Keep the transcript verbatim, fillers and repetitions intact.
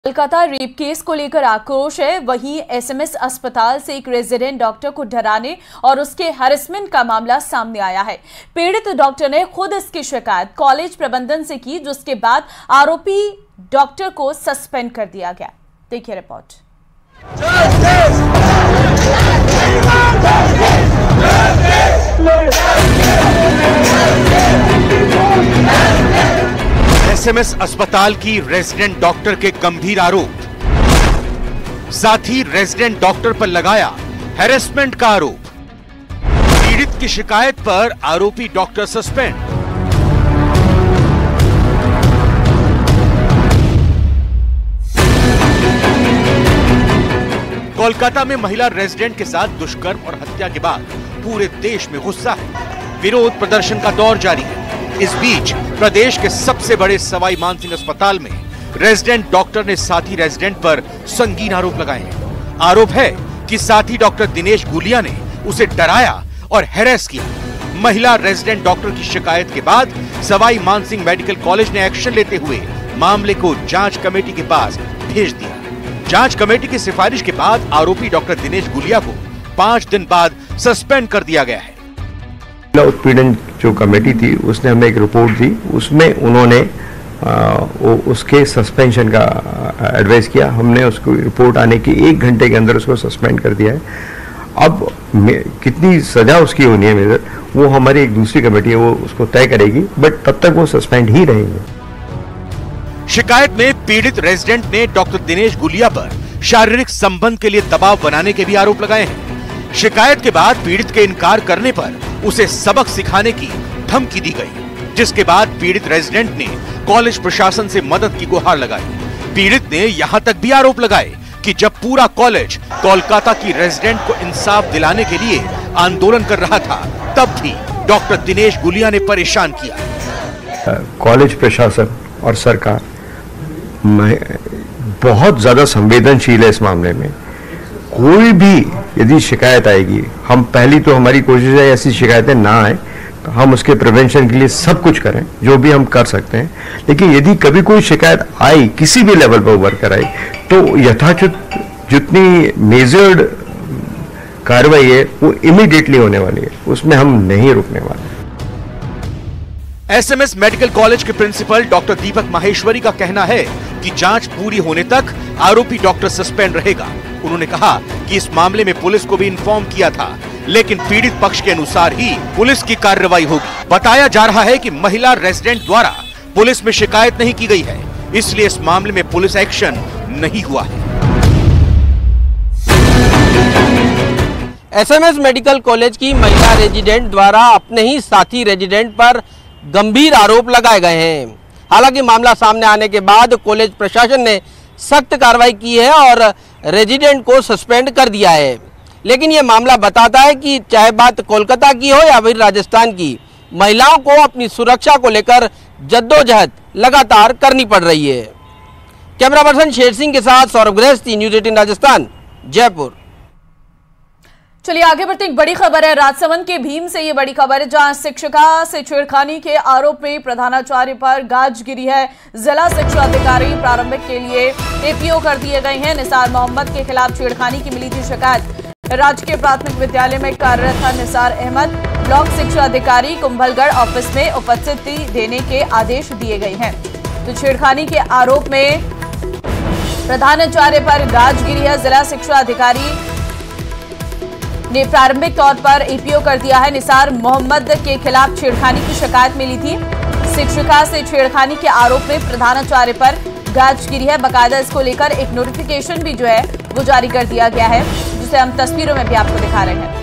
Kolkata rape case को लेकर आक्रोश है। वहीं एसएमएस अस्पताल से एक रेजिडेंट डॉक्टर को डराने और उसके हैरेसमेंट का मामला सामने आया है। पीड़ित डॉक्टर ने खुद इसकी शिकायत कॉलेज प्रबंधन से की, जिसके बाद आरोपी डॉक्टर को सस्पेंड कर दिया गया। देखिए रिपोर्ट। एसएमएस अस्पताल की रेजिडेंट डॉक्टर के गंभीर आरोप, साथ ही रेजिडेंट डॉक्टर पर लगाया हैरेसमेंट का आरोप। पीड़ित की शिकायत पर आरोपी डॉक्टर सस्पेंड। कोलकाता में महिला रेजिडेंट के साथ दुष्कर्म और हत्या के बाद पूरे देश में गुस्सा है। विरोध प्रदर्शन का दौर जारी है। इस बीच प्रदेश के सबसे बड़े सवाई मानसिंह अस्पताल में रेजिडेंट डॉक्टर ने साथी रेजिडेंट पर संगीन आरोप लगाए हैं। आरोप है कि साथी डॉक्टर दिनेश गुलिया ने उसे डराया और हैरेस किया। महिला रेजिडेंट डॉक्टर की शिकायत के बाद सवाई मानसिंह मेडिकल कॉलेज ने एक्शन लेते हुए मामले को जांच कमेटी के पास भेज दिया। जांच कमेटी की सिफारिश के बाद आरोपी डॉक्टर दिनेश गुलिया को पांच दिन बाद सस्पेंड कर दिया गया है। उत्पीड़न जो कमेटी थी उसने हमें एक रिपोर्ट दी, उसमें उन्होंने आ, उसके सस्पेंशन का एडवाइस किया। हमने उसको रिपोर्ट आने की एक घंटे के अंदर उसको सस्पेंड कर दिया है। अब कितनी सजा उसकी होनी है मेजर, वो हमारी एक दूसरी कमेटी है, वो उसको तय करेगी, बट तब तक वो सस्पेंड ही रहेंगे। शिकायत में पीड़ित रेजिडेंट ने डॉक्टर दिनेश गुलिया पर शारीरिक संबंध के लिए दबाव बनाने के भी आरोप लगाए हैं। शिकायत के बाद पीड़ित के इनकार करने पर उसे सबक सिखाने की धमकी दी गई, जिसके बाद पीड़ित रेजिडेंट ने कॉलेज प्रशासन से मदद की गुहार लगाई। पीड़ित ने यहां तक भी आरोप लगाए कि जब पूरा कॉलेज कोलकाता की रेजिडेंट को इंसाफ दिलाने के लिए आंदोलन कर रहा था, तब भी डॉक्टर दिनेश गुलिया ने परेशान किया। कॉलेज प्रशासन और सरकार बहुत ज्यादा संवेदनशील है इस मामले में। कोई भी यदि शिकायत आएगी, हम पहली तो हमारी कोशिश है ऐसी शिकायतें ना आए, तो हम उसके प्रिवेंशन के लिए सब कुछ करें जो भी हम कर सकते हैं। लेकिन यदि कभी कोई शिकायत आई, किसी भी लेवल पर वर्कर आई, तो यथाचित जितनी मेजर्ड कार्रवाई है वो इमीडिएटली होने वाली है, उसमें हम नहीं रुकने वाले। एसएमएस मेडिकल कॉलेज के प्रिंसिपल डॉक्टर दीपक माहेश्वरी का कहना है कि जांच पूरी होने तक आरोपी डॉक्टर सस्पेंड रहेगा। उन्होंने कहा कि इस मामले में पुलिस को भी इन्फॉर्म किया था, लेकिन पीड़ित पक्ष के अनुसार ही पुलिस की कार्रवाई होगी। बताया जा रहा है कि महिला रेजिडेंट द्वारा पुलिस में शिकायत नहीं की गई है, इसलिए इस मामले में पुलिस एक्शन नहीं हुआ है। एसएमएस मेडिकल कॉलेज की महिला रेजिडेंट द्वारा अपने ही साथी रेजिडेंट पर गंभीर आरोप लगाए गए हैं। हालांकि मामला सामने आने के बाद कॉलेज प्रशासन ने सख्त कार्रवाई की है और रेजिडेंट को सस्पेंड कर दिया है। लेकिन ये मामला बताता है कि चाहे बात कोलकाता की हो या फिर राजस्थान की, महिलाओं को अपनी सुरक्षा को लेकर जद्दोजहद लगातार करनी पड़ रही है। कैमरा पर्सन शेर सिंह के साथ सौरभ गृहस्थी, न्यूज़ एटीन राजस्थान, जयपुर। चलिए आगे बढ़ते। एक बड़ी खबर है राजसमंद के भीम से। ये बड़ी खबर है जहां शिक्षिका से छेड़खानी के आरोप में प्रधानाचार्य पर गाज गिरी है। जिला शिक्षा अधिकारी प्रारंभिक के लिए एपीओ कर दिए गए हैं। निसार मोहम्मद के खिलाफ छेड़खानी की मिली थी शिकायत। राजकीय प्राथमिक विद्यालय में कार्यरत था निसार अहमद। ब्लॉक शिक्षा अधिकारी कुंभलगढ़ ऑफिस में उपस्थिति देने के आदेश दिए गए हैं। तो छेड़खानी के आरोप में प्रधानाचार्य पर गाज गिरी है। जिला शिक्षा अधिकारी ने प्रारंभिक तौर पर एपीओ कर दिया है। निसार मोहम्मद के खिलाफ छेड़खानी की शिकायत मिली थी। शिक्षिका से छेड़खानी के आरोप में प्रधानाचार्य पर गाज गिरी है। बकायदा इसको लेकर एक नोटिफिकेशन भी जो है वो जारी कर दिया गया है, जिसे हम तस्वीरों में भी आपको दिखा रहे हैं।